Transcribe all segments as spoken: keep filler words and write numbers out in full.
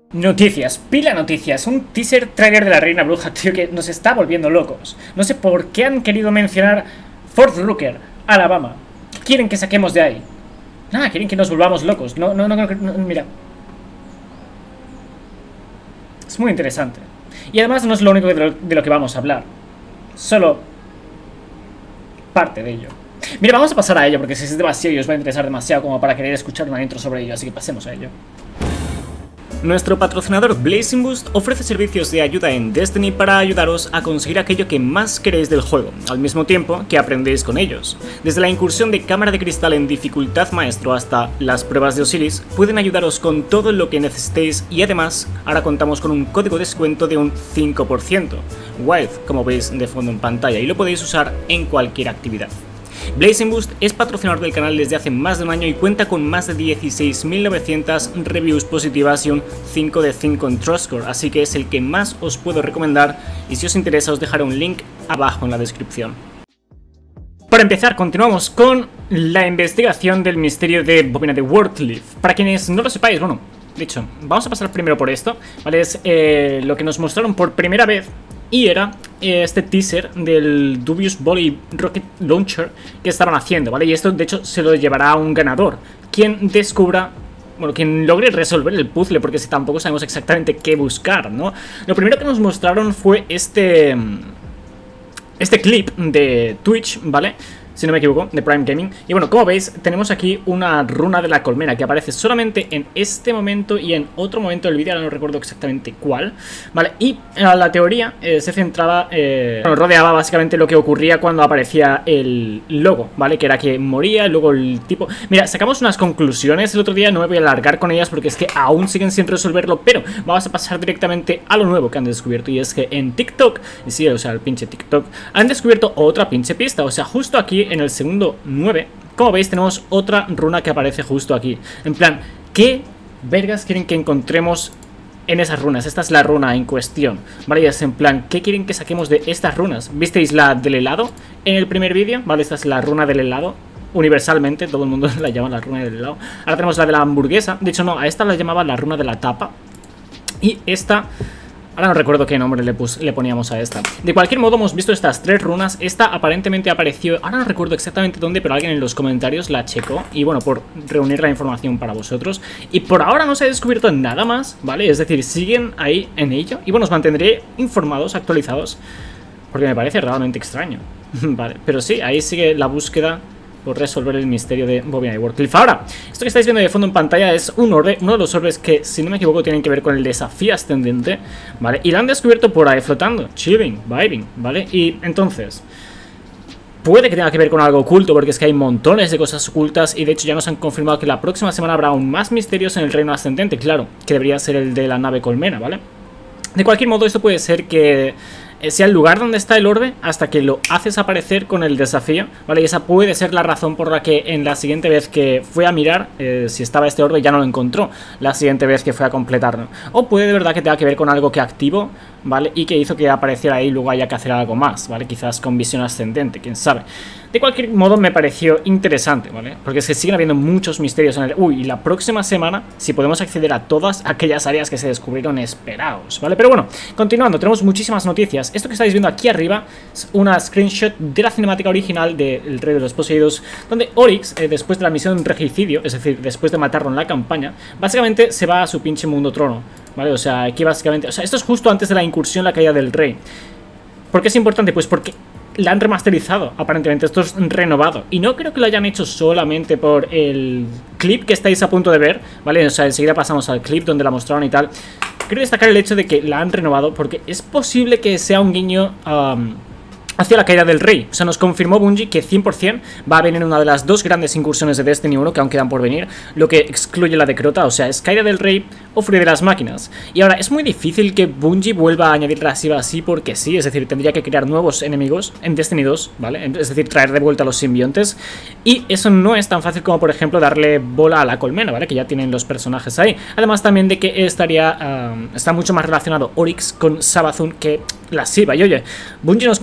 Noticias, pila noticias, un teaser trailer de la Reina Bruja, tío, que nos está volviendo locos. No sé por qué han querido mencionar Fort Rucker, Alabama. ¿Qué quieren que saquemos de ahí? Nada, quieren que nos volvamos locos. No, no, no, no, no, mira. Es muy interesante. Y además no es lo único de lo, de lo que vamos a hablar. Solo parte de ello. Mira, vamos a pasar a ello, porque si es demasiado y os va a interesar demasiado como para querer escuchar una intro sobre ello, así que pasemos a ello. Nuestro patrocinador Blazing Boost ofrece servicios de ayuda en Destiny para ayudaros a conseguir aquello que más queréis del juego, al mismo tiempo que aprendéis con ellos. Desde la incursión de cámara de cristal en dificultad maestro hasta las pruebas de Osiris, pueden ayudaros con todo lo que necesitéis y además ahora contamos con un código de descuento de un cinco por ciento, Wild, como veis de fondo en pantalla, y lo podéis usar en cualquier actividad. Blazing Boost es patrocinador del canal desde hace más de un año y cuenta con más de dieciséis mil novecientas reviews positivas y un cinco de cinco en TrustScore, así que es el que más os puedo recomendar y si os interesa os dejaré un link abajo en la descripción. Para empezar, continuamos con la investigación del misterio de Bobina de Wardcliff. Para quienes no lo sepáis, bueno, de hecho, vamos a pasar primero por esto, ¿vale? Es eh, lo que nos mostraron por primera vez. Y era eh, este teaser del Dubious Volley Rocket Launcher que estaban haciendo, ¿vale? Y esto, de hecho, se lo llevará a un ganador, quien descubra, bueno, quien logre resolver el puzzle, porque si tampoco sabemos exactamente qué buscar, ¿no? Lo primero que nos mostraron fue este, este clip de Twitch, ¿vale? Si no me equivoco, de Prime Gaming. Y bueno, como veis, tenemos aquí una runa de la colmena que aparece solamente en este momento y en otro momento del vídeo, ahora no recuerdo exactamente cuál, ¿vale? Y eh, la teoría eh, se centraba, eh, bueno, rodeaba básicamente lo que ocurría cuando aparecía el logo, ¿vale? Que era que moría, luego el tipo... Mira, sacamos unas conclusiones el otro día, no me voy a alargar con ellas porque es que aún siguen sin resolverlo, pero vamos a pasar directamente a lo nuevo que han descubierto. Y es que en TikTok, y sí, o sea, el pinche TikTok, han descubierto otra pinche pista, o sea, justo aquí en el segundo nueve, como veis tenemos otra runa que aparece justo aquí. En plan, ¿qué vergas quieren que encontremos en esas runas? Esta es la runa en cuestión, ¿vale? Y es en plan, ¿qué quieren que saquemos de estas runas? ¿Visteis la del helado en el primer vídeo? ¿Vale? Esta es la runa del helado. Universalmente, todo el mundo la llama la runa del helado. Ahora tenemos la de la hamburguesa. De hecho, no, a esta la llamaba la runa de la tapa. Y esta... Ahora no recuerdo qué nombre le, pus, le poníamos a esta. De cualquier modo hemos visto estas tres runas. Esta aparentemente apareció, ahora no recuerdo exactamente dónde, pero alguien en los comentarios la checó. Y bueno, por reunir la información para vosotros. Y por ahora no se ha descubierto nada más, ¿vale? Es decir, siguen ahí en ello. Y bueno, os mantendré informados, actualizados, porque me parece realmente extraño. Vale, pero sí, ahí sigue la búsqueda por resolver el misterio de Bobina de Wardcliff. Ahora, esto que estáis viendo de fondo en pantalla es un orbe, uno de los orbes que, si no me equivoco, tienen que ver con el desafío ascendente, ¿vale? Y lo han descubierto por ahí flotando, chilling, vibing, ¿vale? Y entonces, puede que tenga que ver con algo oculto, porque es que hay montones de cosas ocultas y de hecho ya nos han confirmado que la próxima semana habrá aún más misterios en el reino ascendente, claro, que debería ser el de la nave colmena, ¿vale? De cualquier modo, esto puede ser que sea el lugar donde está el orbe hasta que lo haces aparecer con el desafío, ¿vale? Y esa puede ser la razón por la que en la siguiente vez que fue a mirar eh, si estaba este orbe ya no lo encontró la siguiente vez que fue a completarlo. O puede de verdad que tenga que ver con algo que activó, ¿vale? Y que hizo que apareciera ahí y luego haya que hacer algo más, ¿vale? Quizás con visión ascendente, quién sabe. De cualquier modo me pareció interesante, ¿vale? Porque es que siguen habiendo muchos misterios en el... Uy, y la próxima semana, si podemos acceder a todas aquellas áreas que se descubrieron, esperaos, ¿vale? Pero bueno, continuando, tenemos muchísimas noticias. Esto que estáis viendo aquí arriba es una screenshot de la cinemática original de El Rey de los Poseídos, donde Oryx, eh, después de la misión regicidio, es decir, después de matarlo en la campaña, básicamente se va a su pinche mundo trono, ¿vale? O sea, aquí básicamente... O sea, esto es justo antes de la incursión, la caída del rey. ¿Por qué es importante? Pues porque la han remasterizado, aparentemente, esto es renovado. Y no creo que lo hayan hecho solamente por el clip que estáis a punto de ver, ¿vale? O sea, enseguida pasamos al clip donde la mostraron y tal. Quiero destacar el hecho de que la han renovado porque es posible que sea un guiño um, hacia la caída del rey. O sea, nos confirmó Bungie que cien por cien va a venir una de las dos grandes incursiones de Destiny uno que aún quedan por venir, lo que excluye la de Crota, o sea, es caída del rey o frío de las máquinas. Y ahora, es muy difícil que Bungie vuelva a añadir la SIVA así porque sí, es decir, tendría que crear nuevos enemigos en Destiny dos, ¿vale? Es decir, traer de vuelta a los simbiontes. Y eso no es tan fácil como, por ejemplo, darle bola a la colmena, ¿vale? Que ya tienen los personajes ahí. Además también de que estaría, um, está mucho más relacionado Oryx con Savathun que la SIVA. Y oye, Bungie nos confirmó que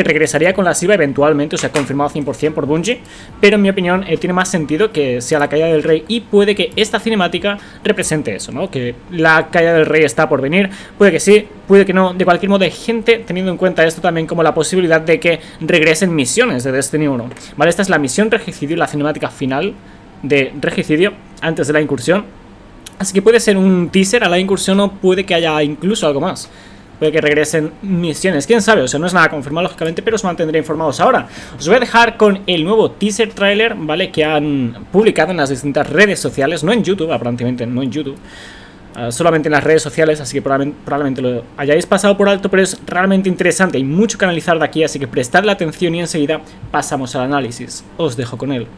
regresaría con la Shiva eventualmente, o sea, confirmado cien por cien por Bungie, pero en mi opinión eh, tiene más sentido que sea la caída del rey y puede que esta cinemática represente eso, ¿no? Que la caída del rey está por venir, puede que sí, puede que no. De cualquier modo, hay gente teniendo en cuenta esto también como la posibilidad de que regresen misiones de Destiny uno, ¿vale? Esta es la misión Regicidio, la cinemática final de Regicidio antes de la incursión, así que puede ser un teaser a la incursión o puede que haya incluso algo más. Puede que regresen misiones, quién sabe, o sea, no es nada confirmado lógicamente, pero os mantendré informados ahora. Os voy a dejar con el nuevo teaser trailer, ¿vale? Que han publicado en las distintas redes sociales, no en YouTube, aparentemente no en YouTube, uh, solamente en las redes sociales, así que probablemente, probablemente lo hayáis pasado por alto, pero es realmente interesante, hay mucho que analizar de aquí, así que prestadle atención y enseguida pasamos al análisis. Os dejo con él.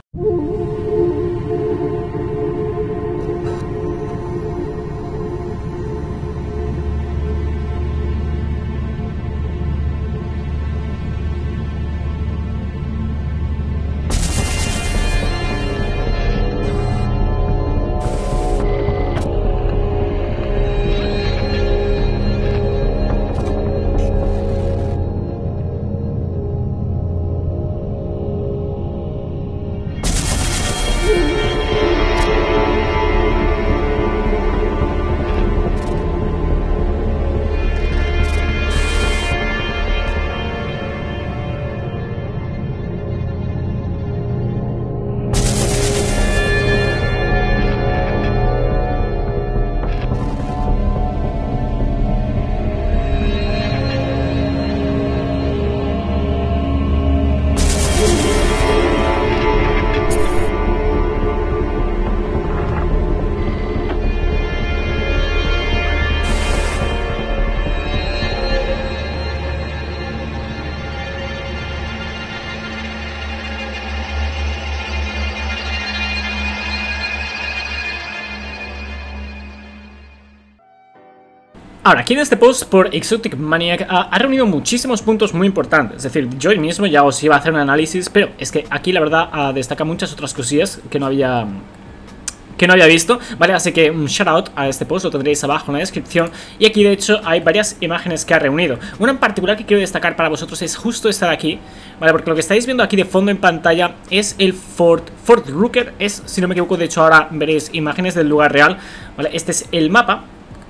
Ahora, aquí en este post por Exotic Maniac ha, ha reunido muchísimos puntos muy importantes. Es decir, yo mismo ya os iba a hacer un análisis, pero es que aquí la verdad uh, destaca muchas otras cosillas que no había... que no había visto, ¿vale? Así que un shout out a este post, lo tendréis abajo en la descripción. Y aquí de hecho hay varias imágenes que ha reunido. Una en particular que quiero destacar para vosotros es justo esta de aquí, ¿vale? Porque lo que estáis viendo aquí de fondo en pantalla es el Fort, Fort Rucker. Es, si no me equivoco, de hecho ahora veréis imágenes del lugar real, ¿vale? Este es el mapa,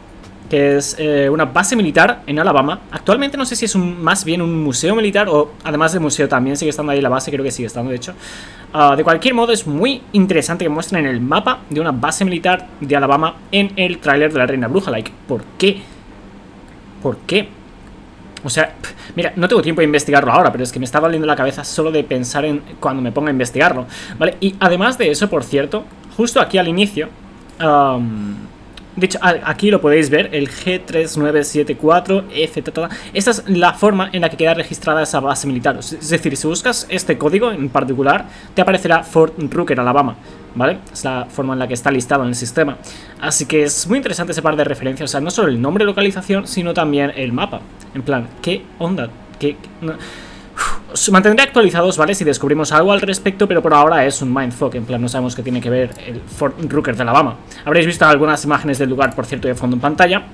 que es eh, una base militar en Alabama. Actualmente no sé si es un, más bien un museo militar o además de museo también sigue estando ahí la base, creo que sigue estando de hecho. Uh, de cualquier modo es muy interesante que muestren el mapa de una base militar de Alabama en el tráiler de la Reina Bruja. Like, ¿por qué? ¿Por qué? O sea, mira, no tengo tiempo de investigarlo ahora, pero es que me está doliendo la cabeza solo de pensar en cuando me ponga a investigarlo, ¿vale? Y además de eso, por cierto, justo aquí al inicio... Um, de hecho, aquí lo podéis ver, el G tres nueve siete cuatro F, ta, ta, ta. Esta es la forma en la que queda registrada esa base militar. Es decir, si buscas este código en particular, te aparecerá Fort Rucker, Alabama, ¿vale? Es la forma en la que está listado en el sistema. Así que es muy interesante ese par de referencias. O sea, no solo el nombre de localización, sino también el mapa. En plan, ¿qué onda? ¿Qué...? No. Os mantendré actualizados, ¿vale? Si descubrimos algo al respecto, pero por ahora es un mindfuck. En plan, no sabemos qué tiene que ver el Fort Rucker de Alabama. Habréis visto algunas imágenes del lugar, por cierto, de fondo en pantalla.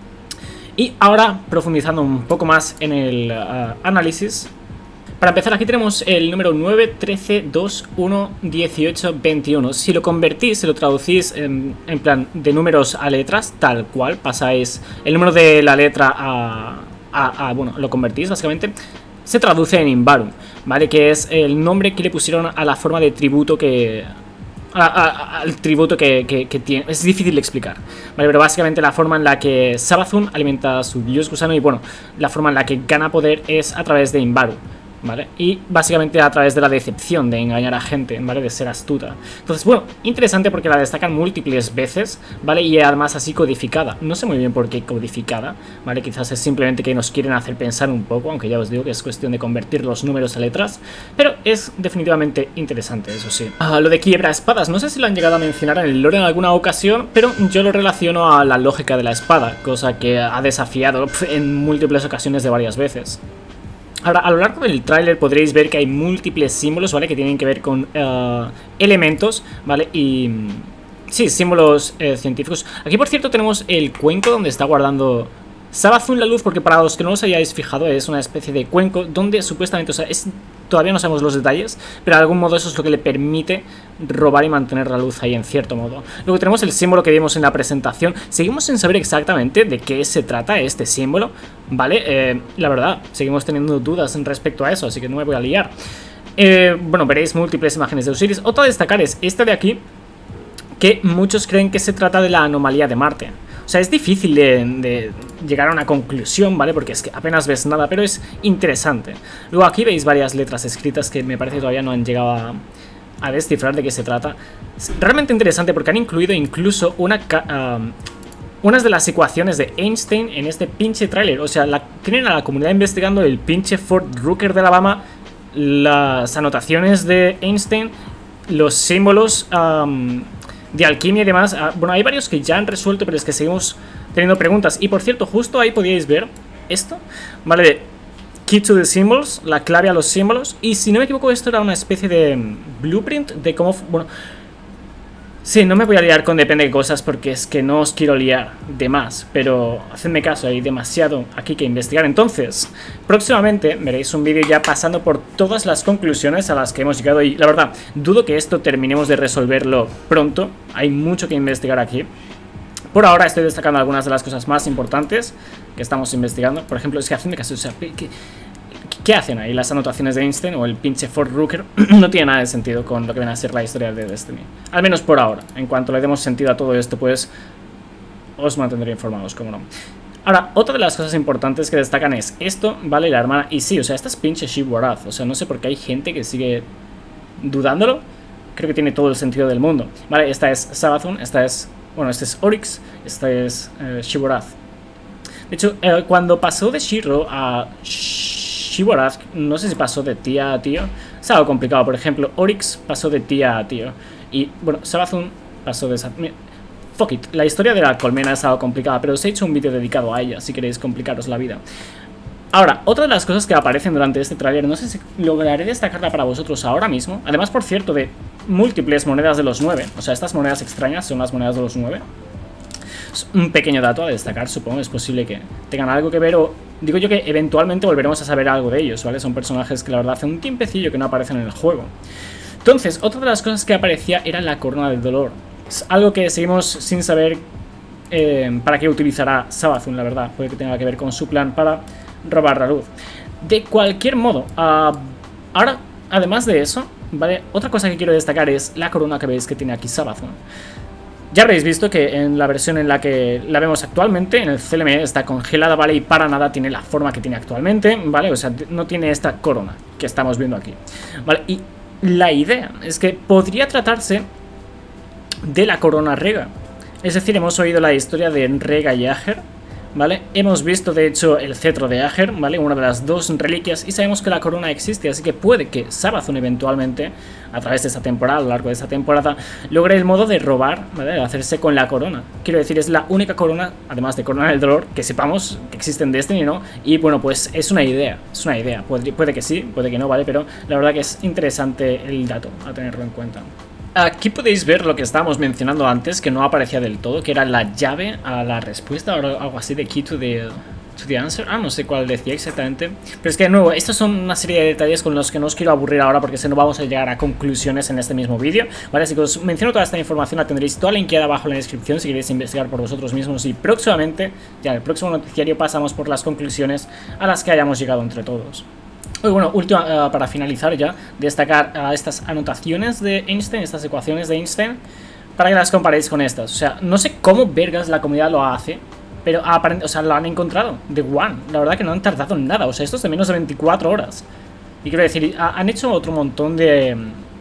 Y ahora, profundizando un poco más en el uh, análisis. Para empezar, aquí tenemos el número nueve, trece, dos, uno, dieciocho, veintiuno. Si lo convertís, si lo traducís en, en plan de números a letras, tal cual, pasáis el número de la letra a... a, a bueno, lo convertís básicamente... Se traduce en Imbarum, ¿vale? Que es el nombre que le pusieron a la forma de tributo que... A, a, al tributo que, que, que tiene. Es difícil de explicar, ¿vale? Pero básicamente la forma en la que Savathûn alimenta a su dios gusano y, bueno, la forma en la que gana poder es a través de Imbarum, ¿vale? Y básicamente a través de la decepción, de engañar a gente, ¿vale? De ser astuta. Entonces, bueno, interesante porque la destacan múltiples veces, ¿vale? Y además así codificada. No sé muy bien por qué codificada, ¿vale? Quizás es simplemente que nos quieren hacer pensar un poco, aunque ya os digo que es cuestión de convertir los números a letras. Pero es definitivamente interesante, eso sí. Ah, lo de quiebra espadas, no sé si lo han llegado a mencionar en el lore en alguna ocasión, pero yo lo relaciono a la lógica de la espada, cosa que ha desafiado en múltiples ocasiones de varias veces. Ahora, a lo largo del tráiler podréis ver que hay múltiples símbolos, ¿vale? Que tienen que ver con uh, elementos, ¿vale? Y... sí, símbolos eh, científicos. Aquí, por cierto, tenemos el cuenco donde está guardando Savathûn la luz, porque para los que no os hayáis fijado, es una especie de cuenco donde supuestamente, o sea, es, todavía no sabemos los detalles, pero de algún modo eso es lo que le permite robar y mantener la luz ahí en cierto modo. Luego tenemos el símbolo que vimos en la presentación. Seguimos sin saber exactamente de qué se trata este símbolo, ¿vale? Eh, la verdad, seguimos teniendo dudas en respecto a eso, así que no me voy a liar. Eh, bueno, veréis múltiples imágenes de Osiris. Otra a destacar es esta de aquí, que muchos creen que se trata de la anomalía de Marte. O sea, es difícil de, de llegar a una conclusión, ¿vale? Porque es que apenas ves nada, pero es interesante. Luego aquí veis varias letras escritas que me parece que todavía no han llegado a, a descifrar de qué se trata. Es realmente interesante porque han incluido incluso una, uh, unas de las ecuaciones de Einstein en este pinche tráiler. O sea, la, tienen a la comunidad investigando el pinche Fort Rucker de Alabama, las anotaciones de Einstein, los símbolos... Um, de alquimia y demás. Bueno, hay varios que ya han resuelto, pero es que seguimos teniendo preguntas. Y por cierto, justo ahí podíais ver esto, ¿vale? De Key to the Symbols, la clave a los símbolos. Y si no me equivoco, esto era una especie de blueprint de cómo... Bueno, sí, no me voy a liar con depende de cosas porque es que no os quiero liar de más, pero hacedme caso, hay demasiado aquí que investigar. Entonces, próximamente veréis un vídeo ya pasando por todas las conclusiones a las que hemos llegado y la verdad, dudo que esto terminemos de resolverlo pronto, hay mucho que investigar aquí. Por ahora estoy destacando algunas de las cosas más importantes que estamos investigando. Por ejemplo, es que hacedme caso, o sea, que... ¿qué hacen ahí? Las anotaciones de Einstein o el pinche Fort Rucker no tiene nada de sentido con lo que viene a ser la historia de Destiny. Al menos por ahora. En cuanto le demos sentido a todo esto, pues os mantendré informados, como no. Ahora, otra de las cosas importantes que destacan es esto, ¿vale? La hermana... Y sí, o sea, esta es pinche Sheep-Warath. O sea, no sé por qué hay gente que sigue dudándolo. Creo que tiene todo el sentido del mundo. Vale, esta es Savathûn, esta es... Bueno, este es Oryx, esta es eh, Sheep-Warath. De hecho, eh, cuando pasó de Shiro a... Sheep-Warath, no sé si pasó de tía a tío. Es algo complicado. Por ejemplo, Oryx pasó de tía a tío. Y, bueno, Savathûn pasó de esa... Fuck it. La historia de la colmena es algo complicada, pero os he hecho un vídeo dedicado a ella, si queréis complicaros la vida. Ahora, otra de las cosas que aparecen durante este tráiler, no sé si lograré destacarla para vosotros ahora mismo. Además, por cierto, de múltiples monedas de los nueve. O sea, estas monedas extrañas son las monedas de los nueve. Es un pequeño dato a destacar, supongo. Es posible que tengan algo que ver o... Digo yo que eventualmente volveremos a saber algo de ellos, ¿vale? Son personajes que la verdad hace un tiempecillo que no aparecen en el juego. Entonces, otra de las cosas que aparecía era la corona del dolor. Es algo que seguimos sin saber eh, para qué utilizará Savathûn, la verdad. Puede que tenga que ver con su plan para robar la luz. De cualquier modo, uh, ahora, además de eso, ¿vale? Otra cosa que quiero destacar es la corona que veis que tiene aquí Savathûn. Ya habréis visto que en la versión en la que la vemos actualmente, en el C L M, está congelada, ¿vale? Y para nada tiene la forma que tiene actualmente, ¿vale? O sea, no tiene esta corona que estamos viendo aquí, ¿vale? Y la idea es que podría tratarse de la corona Rega. Es decir, hemos oído la historia de Rega y Ager, ¿vale? Hemos visto, de hecho, el cetro de Ager, ¿vale? Una de las dos reliquias, y sabemos que la corona existe, así que puede que Savathûn eventualmente, a través de esta temporada, a lo largo de esta temporada, logre el modo de robar, ¿vale? De hacerse con la corona. Quiero decir, es la única corona, además de corona del dolor, que sepamos que existe en Destiny, ¿no? Y bueno, pues es una idea, es una idea. Puede, puede que sí, puede que no, ¿vale? Pero la verdad que es interesante el dato, a tenerlo en cuenta. Aquí podéis ver lo que estábamos mencionando antes, que no aparecía del todo, que era la llave a la respuesta, o algo así de key to the, to the answer. Ah, no sé cuál decía exactamente. Pero es que de nuevo, estos son una serie de detalles con los que no os quiero aburrir ahora, porque si no vamos a llegar a conclusiones en este mismo vídeo, ¿vale? Así que os menciono toda esta información, la tendréis toda linkeada abajo en la descripción si queréis investigar por vosotros mismos. Y próximamente, ya en el próximo noticiario, pasamos por las conclusiones a las que hayamos llegado entre todos. Y bueno, última, uh, para finalizar ya, destacar uh, estas anotaciones de Einstein, estas ecuaciones de Einstein, para que las comparéis con estas. O sea, no sé cómo vergas la comunidad lo hace, pero aparentemente, o sea, lo han encontrado de one. La verdad que no han tardado en nada, o sea, esto es de menos de veinticuatro horas. Y quiero decir, han hecho otro montón de...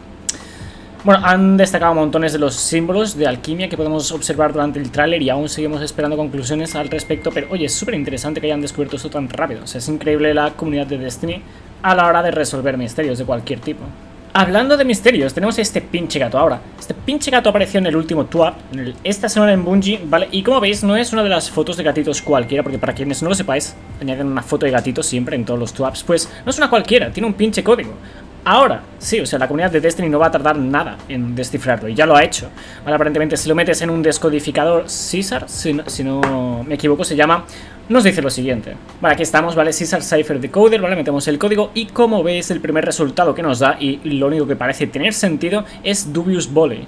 Bueno, han destacado montones de los símbolos de alquimia que podemos observar durante el tráiler y aún seguimos esperando conclusiones al respecto. Pero oye, es súper interesante que hayan descubierto esto tan rápido. O sea, es increíble la comunidad de Destiny a la hora de resolver misterios de cualquier tipo. Hablando de misterios, tenemos este pinche gato ahora. Este pinche gato apareció en el último twap, en el, esta semana en Bungie, ¿vale? Y como veis, no es una de las fotos de gatitos cualquiera, porque para quienes no lo sepáis, añaden una foto de gatito siempre en todos los twaps. Pues no es una cualquiera, tiene un pinche código. ahora. Sí, o sea, la comunidad de Destiny no va a tardar nada en descifrarlo, y ya lo ha hecho. Vale, aparentemente si lo metes en un descodificador Caesar, si no, si no me equivoco se llama, nos dice lo siguiente. Vale, aquí estamos, vale, Caesar Cipher Decoder, vale, metemos el código y como veis el primer resultado que nos da, y lo único que parece tener sentido, es Dubious Volley.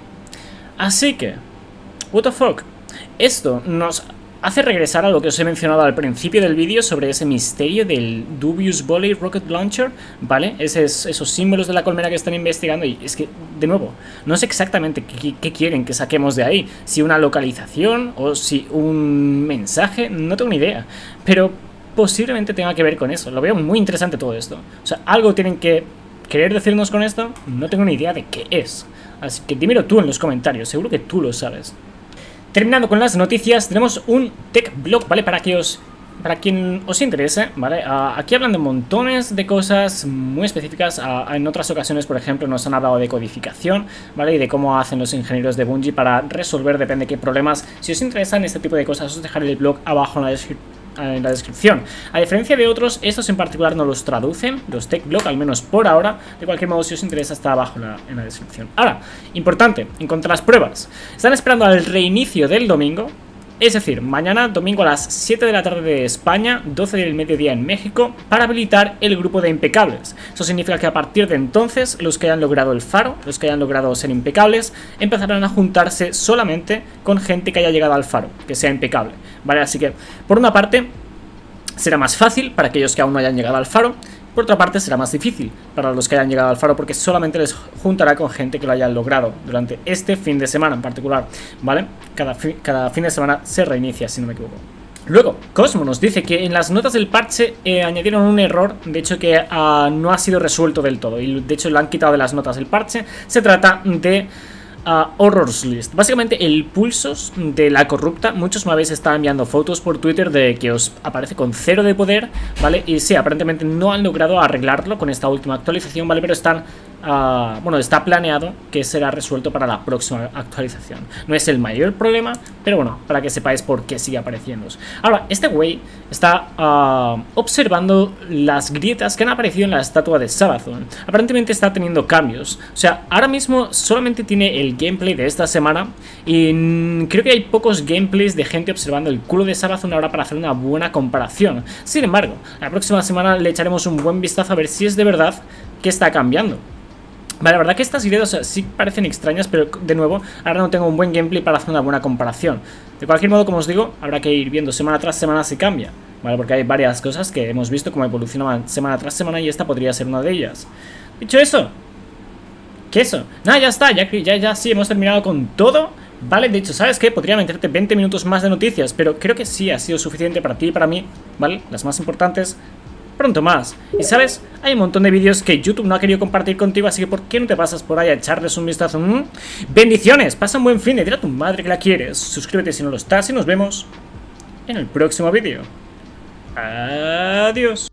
Así que, what the fuck, esto nos hace regresar a lo que os he mencionado al principio del vídeo sobre ese misterio del Dubious Volley Rocket Launcher, ¿vale? Esos, esos símbolos de la colmena que están investigando, y es que, de nuevo, no sé exactamente qué, qué quieren que saquemos de ahí, si una localización o si un mensaje, no tengo ni idea, pero posiblemente tenga que ver con eso. Lo veo muy interesante todo esto. O sea, algo tienen que querer decirnos con esto, no tengo ni idea de qué es. Así que dímelo tú en los comentarios, seguro que tú lo sabes. Terminando con las noticias, tenemos un tech blog, ¿vale? Para que os, para quien os interese, ¿vale? Uh, aquí hablan de montones de cosas muy específicas. Uh, en otras ocasiones, por ejemplo, nos han hablado de codificación, ¿vale? Y de cómo hacen los ingenieros de Bungie para resolver, depende de qué problemas. Si os interesan este tipo de cosas, os dejaré el blog abajo en la descripción. en la descripción. A diferencia de otros, estos en particular no los traducen, los tech blog, al menos por ahora. De cualquier modo, si os interesa, está abajo en la, en la descripción. Ahora, importante, en cuanto a las pruebas, están esperando al reinicio del domingo, es decir, mañana domingo a las siete de la tarde de España, doce del mediodía en México, para habilitar el grupo de impecables. Eso significa que a partir de entonces, los que hayan logrado el faro, los que hayan logrado ser impecables, empezarán a juntarse solamente con gente que haya llegado al faro, que sea impecable, ¿vale? Así que, por una parte, será más fácil para aquellos que aún no hayan llegado al faro. Por otra parte, será más difícil para los que hayan llegado al faro, porque solamente les juntará con gente que lo hayan logrado durante este fin de semana en particular, ¿vale? Cada, fi cada fin de semana se reinicia, si no me equivoco. Luego, Cosmo nos dice que en las notas del parche eh, añadieron un error, de hecho que uh, no ha sido resuelto del todo, y de hecho lo han quitado de las notas del parche. Se trata de Uh, Horrors List, básicamente el pulsos de la corrupta. Muchos me habéis estado enviando fotos por Twitter de que os aparece con cero de poder, ¿vale? Y sí, aparentemente no han logrado arreglarlo con esta última actualización, ¿vale? Pero están, uh, bueno, está planeado que será resuelto para la próxima actualización. No es el mayor problema, pero bueno, para que sepáis por qué sigue apareciendo. Ahora, este güey está uh, observando las grietas que han aparecido en la estatua de Sabathun. Aparentemente está teniendo cambios. O sea, ahora mismo solamente tiene el gameplay de esta semana y mm, creo que hay pocos gameplays de gente observando el culo de Sabathun ahora para hacer una buena comparación. Sin embargo, la próxima semana le echaremos un buen vistazo a ver si es de verdad que está cambiando. Vale, la verdad que estas ideas, o sea, sí parecen extrañas, pero de nuevo, ahora no tengo un buen gameplay para hacer una buena comparación. De cualquier modo, como os digo, habrá que ir viendo semana tras semana si cambia, ¿vale? Porque hay varias cosas que hemos visto como evolucionaban semana tras semana y esta podría ser una de ellas. Dicho eso, ¿qué eso? Nada, ya está, ya, ya, ya sí, hemos terminado con todo. Vale, de hecho, ¿sabes qué? Podría meterte veinte minutos más de noticias, pero creo que sí ha sido suficiente para ti y para mí, ¿vale? Las más importantes, pronto más. Y ¿sabes? Hay un montón de vídeos que YouTube no ha querido compartir contigo, así que ¿por qué no te pasas por ahí a echarles un vistazo? ¿Mm? ¡Bendiciones! Pasa un buen fin de dile a tu madre que la quieres. Suscríbete si no lo estás y nos vemos en el próximo vídeo. Adiós.